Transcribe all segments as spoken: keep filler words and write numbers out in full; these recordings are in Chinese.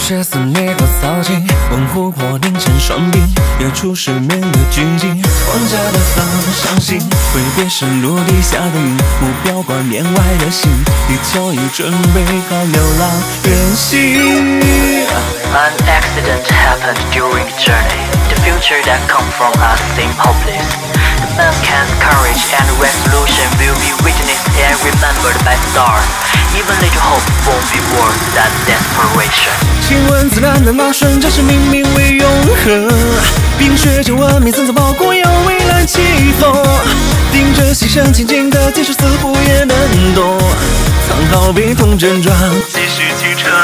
血肆虐过骚劲，温湖泊凝成双臂，跃出失眠的寂静。往家的方向行，挥别是落地下的雨，目标观念外的心，地球已准备好流浪远行。 An accident happened during the journey. The future that comes from us seem hopeless. The man's courage and resolution will be witnessed and remembered by stars. Even little hope won't be worse than desperation. 请问自然的那瞬间是命名为永恒？冰雪间文明层层包裹，有未来起风。盯着牺牲静静的技术，似乎也能懂。藏好悲痛症状，继续启程。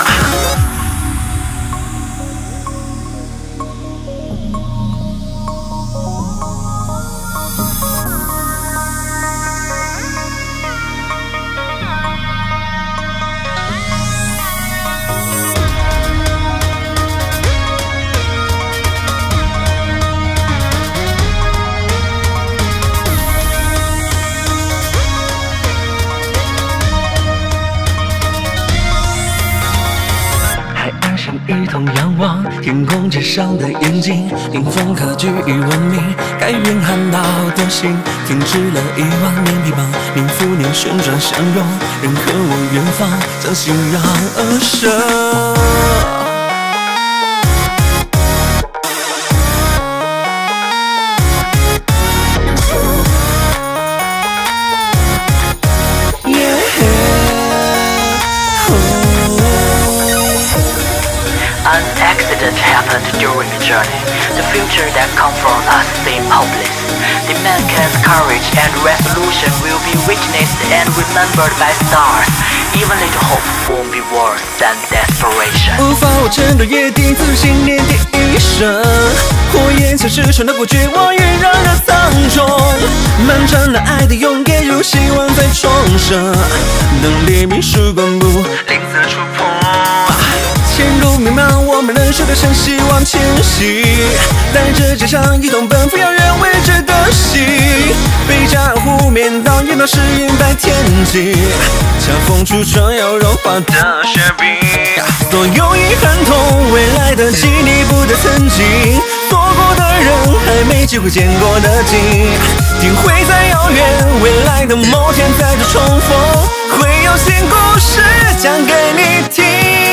一同仰望天空之上的眼睛，顶峰科技与文明，该蕴含到的心，停止了遗忘，面皮旁，年复年旋转相拥，人和我远方，将信仰而生。 An accident happened during the journey. The future that comes from us seems hopeless. The man's courage and resolution will be witnessed and remembered by stars. Even little hope won't be worse than desperation. 无法完成的约定，自信念第一声。火焰像是穿透过绝望，晕染了苍穹。漫长的爱的永夜，如希望在重生。等黎明曙光不吝啬触碰。前路迷茫，我们仍守着向希望前行，带着肩上一同奔赴遥远未知的心。北加湖面到烟到是云白天际，恰逢初春要融化的雪冰。所有遗憾痛，未来的记忆不得曾经错过的人，还没机会见过的景，定会在遥远未来的某天再度重逢，会有新故事讲给你听。